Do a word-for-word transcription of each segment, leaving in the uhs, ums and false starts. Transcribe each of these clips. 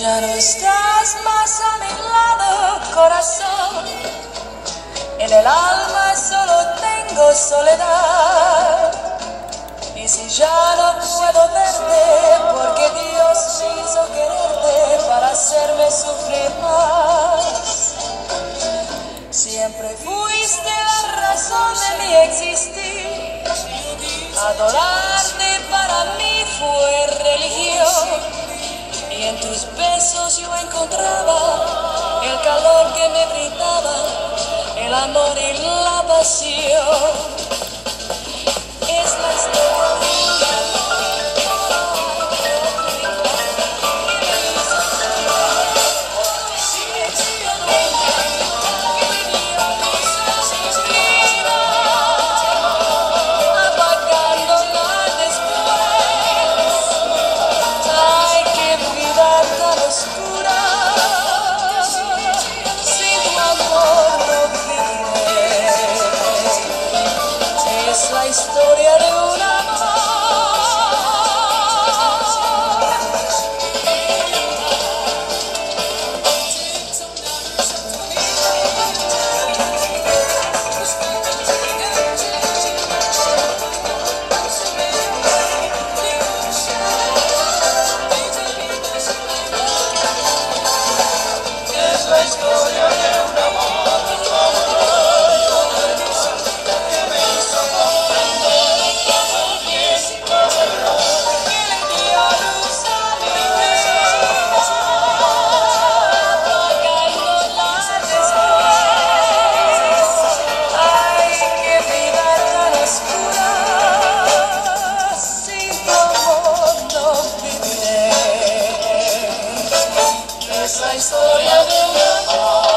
Ya no estás más a mi lado, corazón. En el alma solo tengo soledad. Y si ya no puedo verte, porque Dios me hizo quererte para hacerme sufrir más. Siempre fuiste la razón de mi existir. Adorarte para mí fue religión. Y en tus besos yo encontraba el calor que me brindaba, el amor y la pasión. Es la historia de un amor. La historia de un amor. Es la historia de un amor. Es la historia de un amor.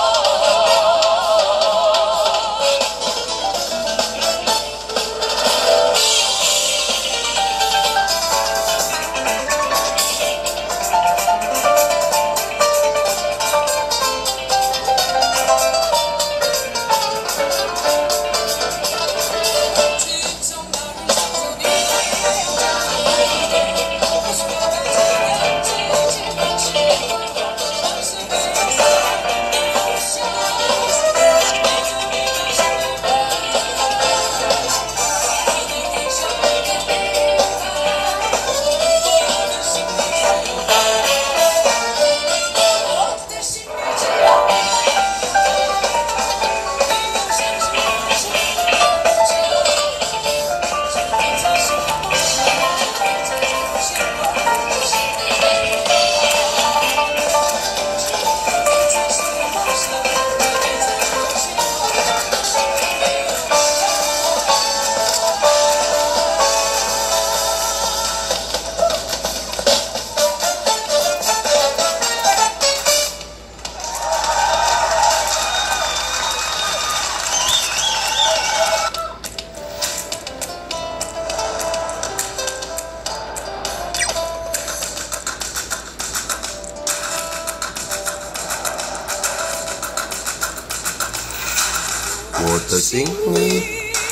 我的心里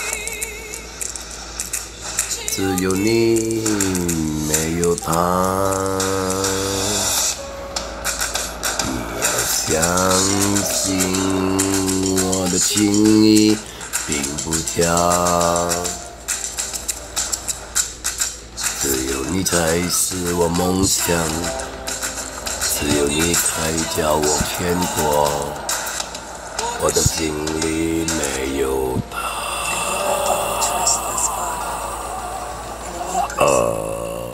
只有你，没有他。你要相信我的情意并不假，只有你才是我梦想，只有你才叫我牵挂。我的心里没有他。呃，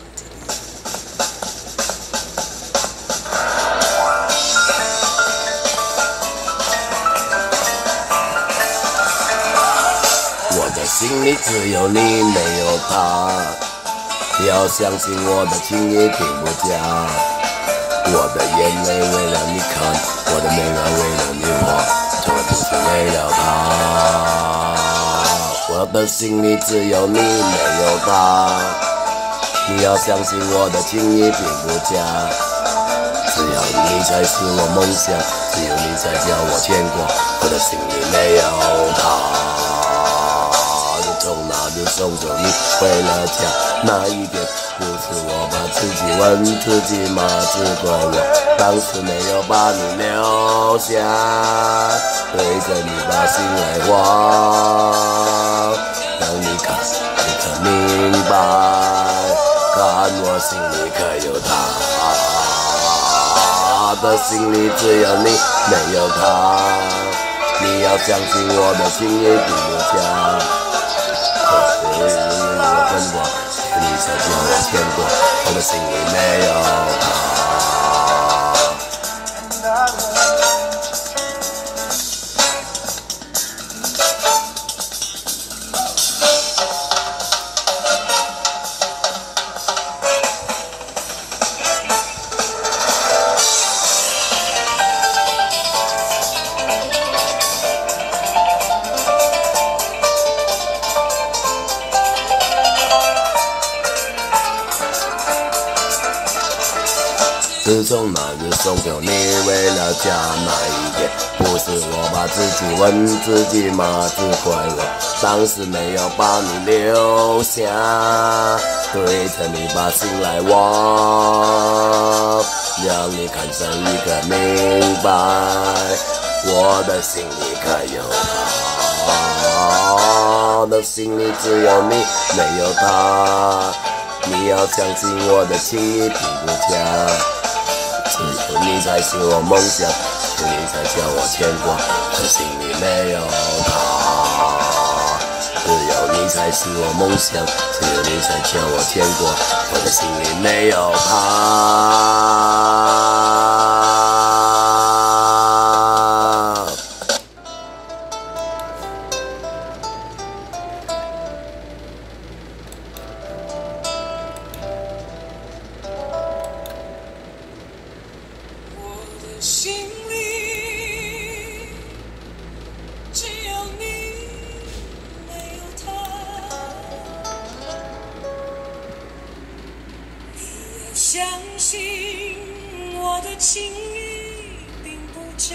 我的心里只有你，没有他。要相信我的情意并不假。我的眼泪为了你看，我的眉毛为了你画，从来不是为了他。我的心里只有你，没有他。你要相信我的情意并不假，只有你才是我梦想，只有你才叫我牵挂。我的心里没有他，就从那日送走你回了家，那一天不是我把自己问自己吗？只怪我当时没有把你留下，对着你把心来话，让你看，你可明白，看我心里可有他，的心里只有你，没有他。你要相信我的心也并不假，可是我分过，你才叫我牵挂，我的心里没有他。自从那日送走你回了家那一天，不是我把自己问自己吗？只怪我当时没有把你留下，对着你把心来挖，让你看上一个明白，我的心里可有他，的心里只有你，没有他。你要相信我的情意并不假，只有你才是我梦想，只有你才叫我牵挂，我心里没有他。只有你才是我梦想，只有你才叫我牵挂，我的心里没有他。 心里只有你，没有他。你要相信我的情意并不假，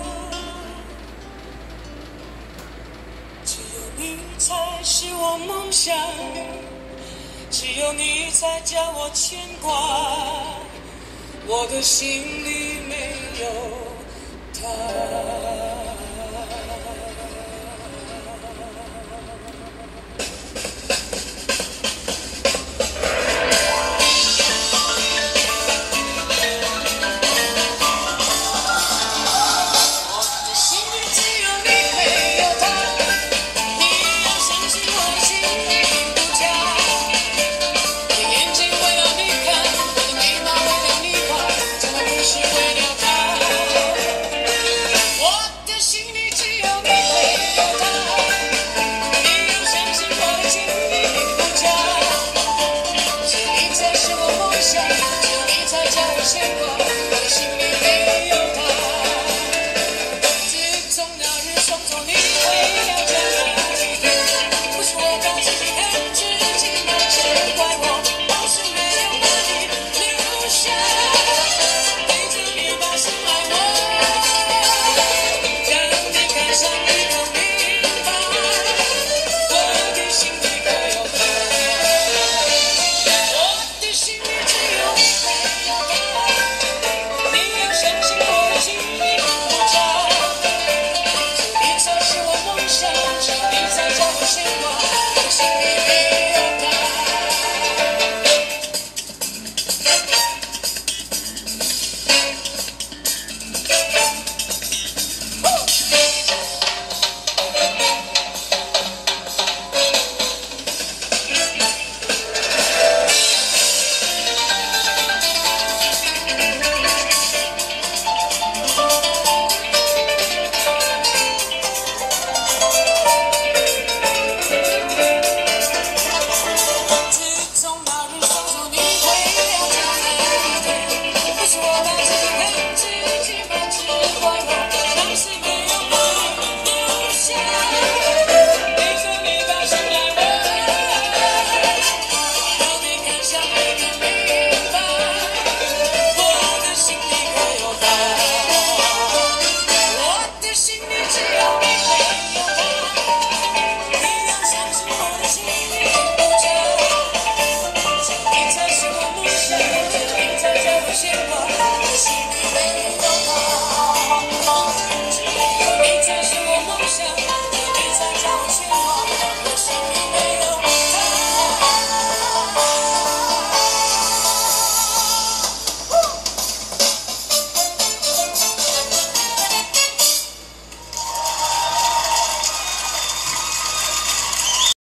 只有你才是我梦想，只有你才叫我牵挂。我的心里没有他。我的心里只有你，没有他。你要相信我的心里并不假。我的眼睛为了你看，我的眉毛为了你画，从来不是为了他。我的心里只有你，没有他。你要相信我的情意并不假。只有你才是我梦想，只有你才叫我牵挂。